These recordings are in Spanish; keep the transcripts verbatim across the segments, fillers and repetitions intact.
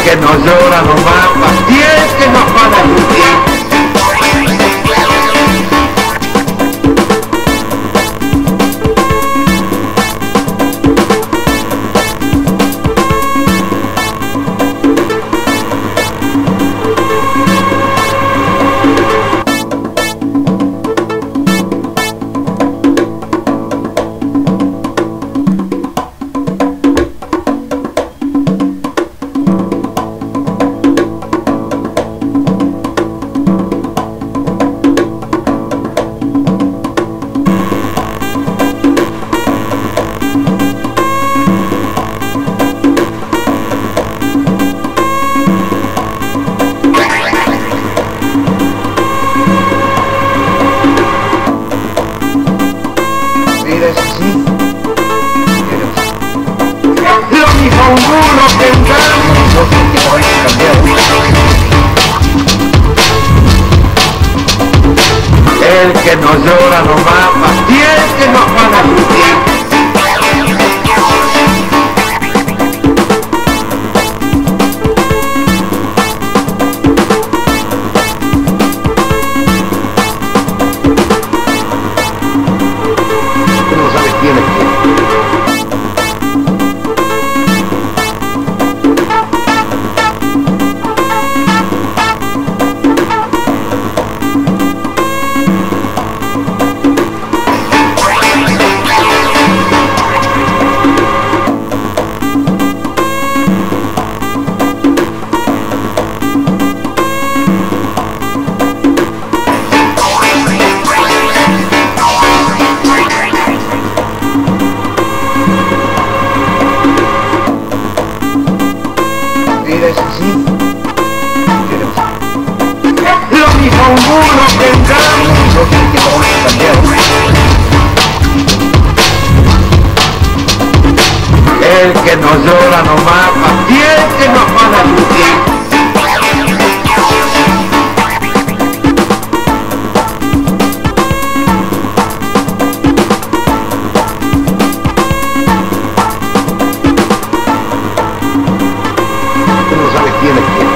que no llora no mata, y el que no paga el el que no llora no mata, y el que no paga tú no sabes quién es quién. Es así. Lo mismo un burro que un gallo, no sé qué vamos a cambiar. El que no llora no mata, y el que no paga el quién es quién.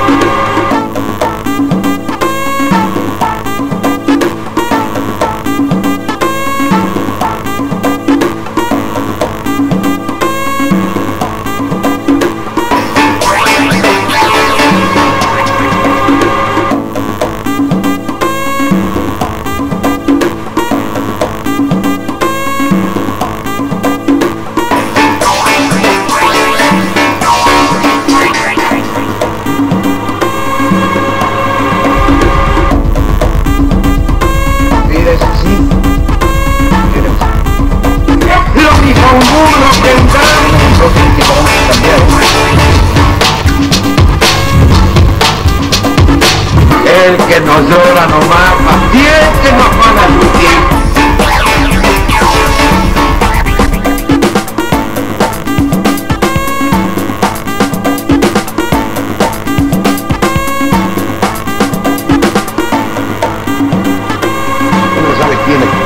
Un burro que un gallo, no sé qué vamos a cambiar. El que no llora no mata, y el que no paga el tú no sabes quién es.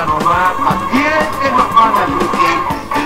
nomás, paciente nos van a lucir.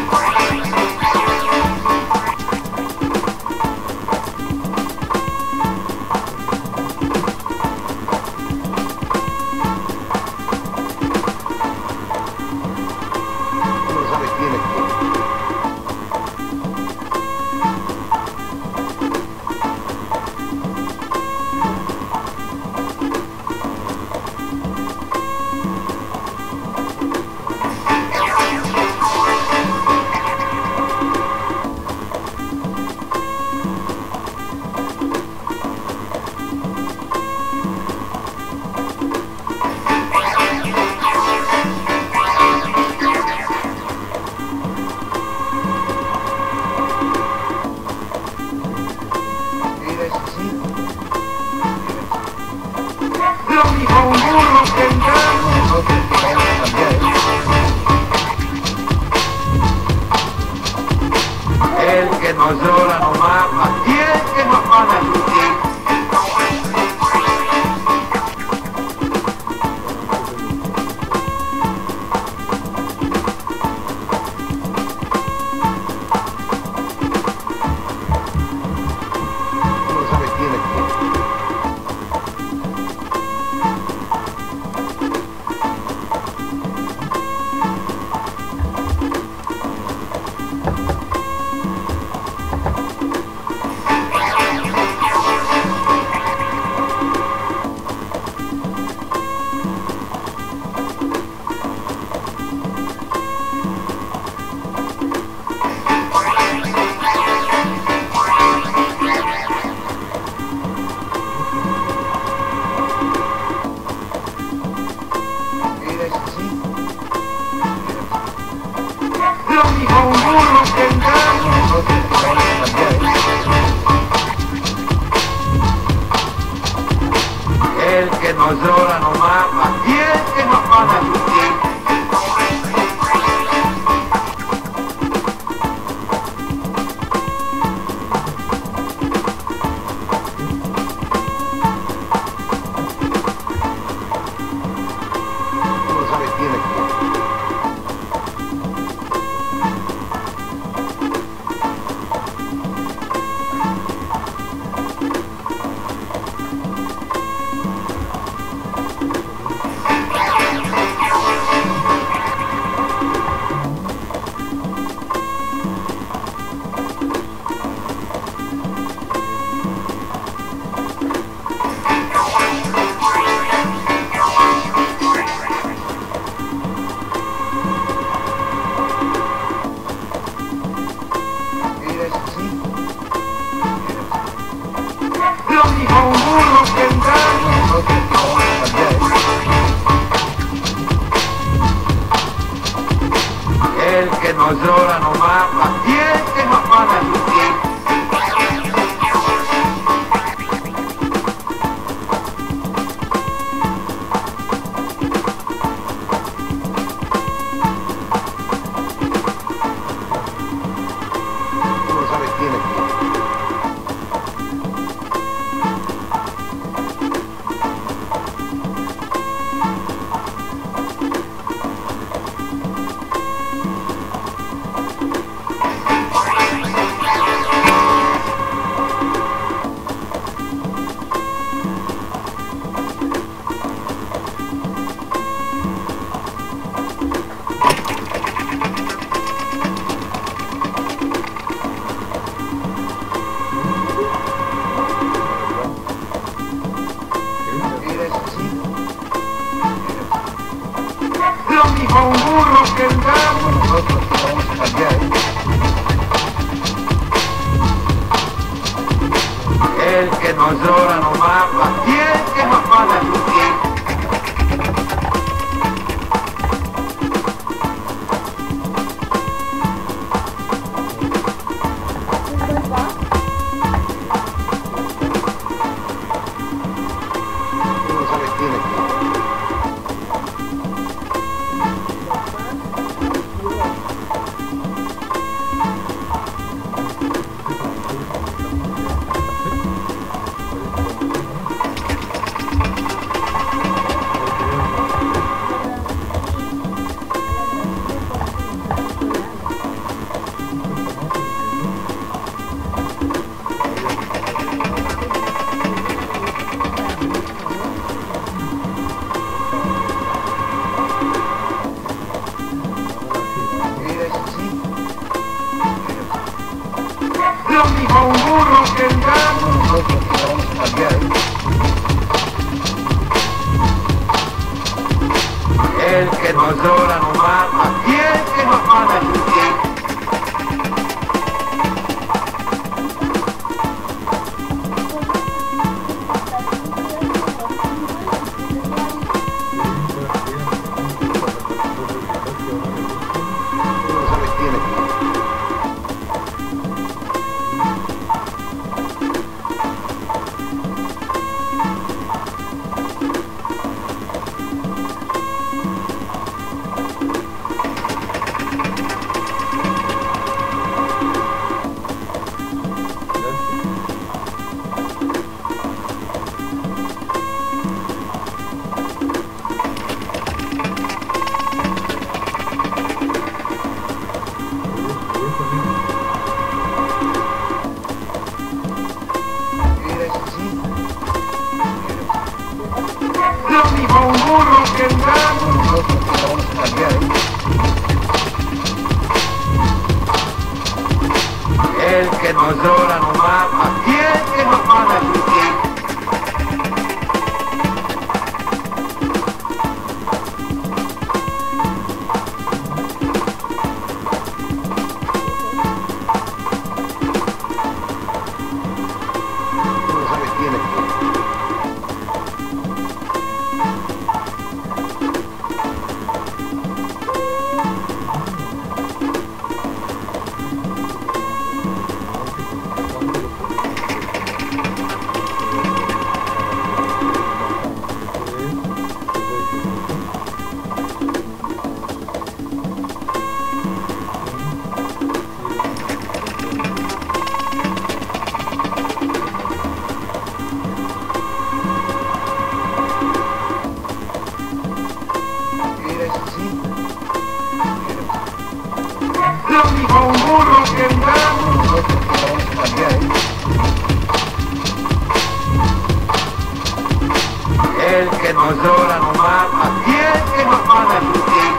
Lo mismo un burro que entramos. El que no llora no mata, y el que nos van a lucir. No sabe quién es quién. Lo mismo un burro que entramos. El que no llora no mata, y el que nos van a lucir. No sabe quién es quién. Lo mismo un burro que entramos. El que no llora no mata, y el que nos van a lucir. No sabe quién es quién. Lo mismo un burro que entramos. Nosotros vamos a cambiar. El que no llora no mata, y el que nos van a lucir. No sabe quién es quién. Lo mismo un burro que el gato. Nosotros que vamos a cambiar. El que no llora no mata, y el que no mata es infiel. No sabes quién es. Lo mismo un burro que el gato. Nosotros que vamos a cambiar. El que no llora no mata, y el que no mata es infiel. No sabes quién es. Lo mismo un burro que el gato. Nosotros que vamos a cambiar. El que no llora no mata, y el que no mata es infiel.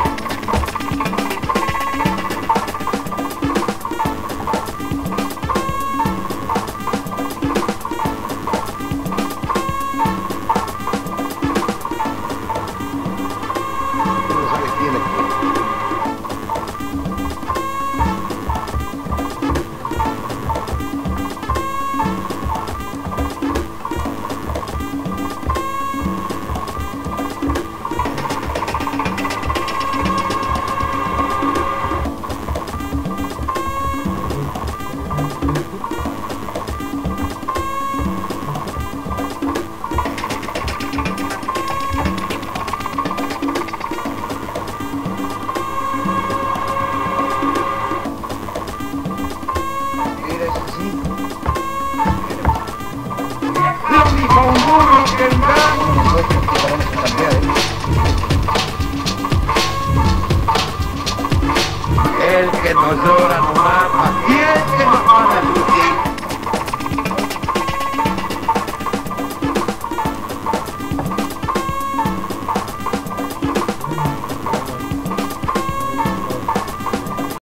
No sabes quién es. Lo mismo un burro que el gato. Nosotros que vamos a cambiar. El que no llora no mata, y el que no